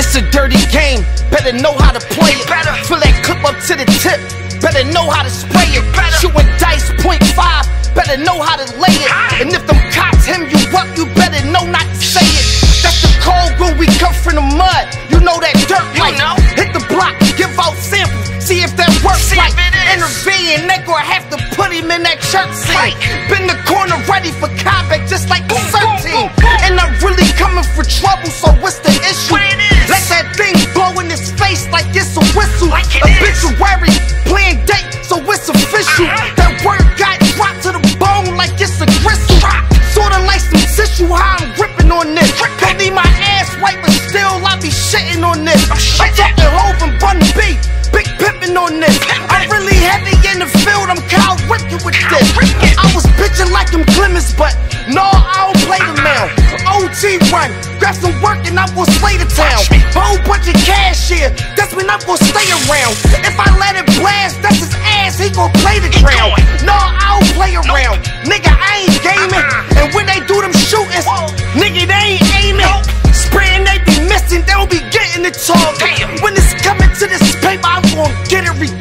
It's a dirty game, better know how to play it. Fill that clip up to the tip, better know how to spray it. Shooting dice, .5, better know how to lay it. And if them cops hem you up, you better know not to say it. That's the cold when we come from the mud. You know that dirt like hit the block, give out samples, see if that works like intervene, they gon' have to put him in that church scene. Been the corner ready for combat just like the 13. And I'm really coming for trouble, so what's the issue? Let that thing blow in his face like it's a whistle. Obituary, playing date, so it's official. That word got dropped to the bone like it's a gristle. Sorta like some tissue, how I'm ripping on this. Don't need my ass white, but still I be shitting on this. I'm talking Hov and Bun B, big pimpin' on this. I'm really heavy in the field, I'm Kyle Ripken with this. I was bitching like them Clemens, but no, I don't play the now. OT run, grab some work and I'm gon' slay the town. Whole bunch of cash here, that's when I'm gon' stay around. If I let it blast, that's his ass, he gon' play the ground. No, I don't play around, nigga, I ain't gaming. And when they do them shootings, nigga, they ain't aiming. Spraying, they be missing, they don't be getting the talk. When it's coming to this paper, I'm gon' get it